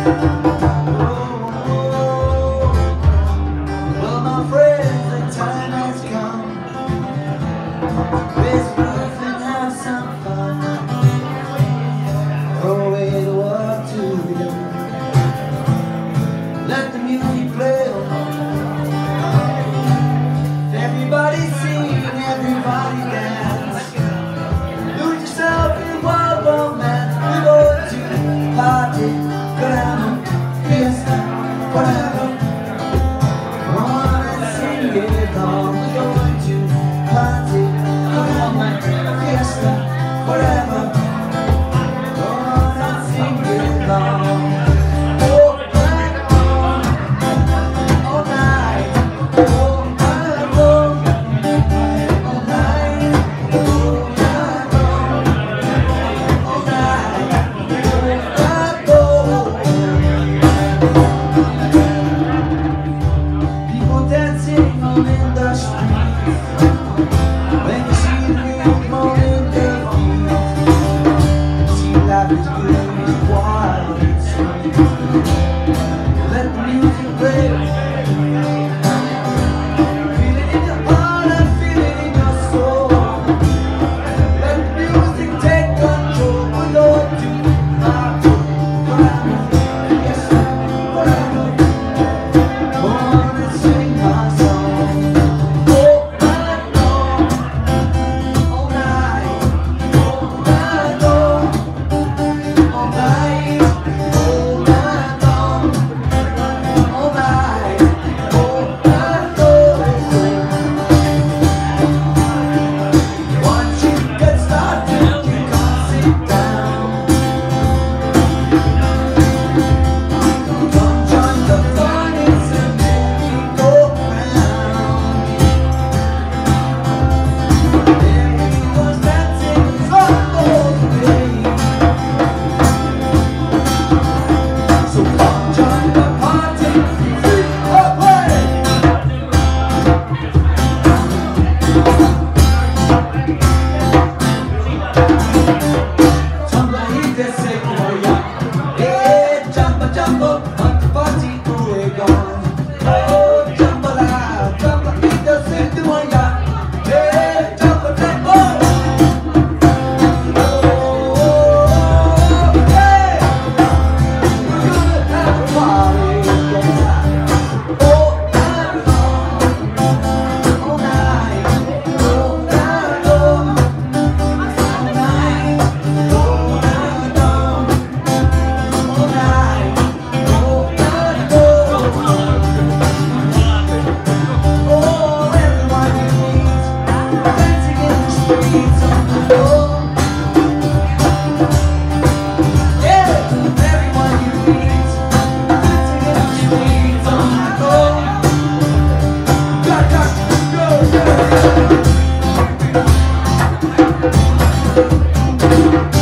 Well, my friends, the time has come. Raise the roof and have some fun. Throw away the work to be done. Let the music play on. Everybody sing, everybody dance. Lose yourself in wild romance. We're going to party, glamour, fiesta, whatever. Wanna sing it all. We're going to party, glamour, fiesta, whatever. Wanna sing it all. In the streets, when you see the real moment they feel, see life is good, it's wild, it's sweet. Let the music play. Feel it in your heart and feel it in your soul. Let the music take control. We're going to party, glamour, fiesta, whatever. Wanna sing my song. Go, go, go.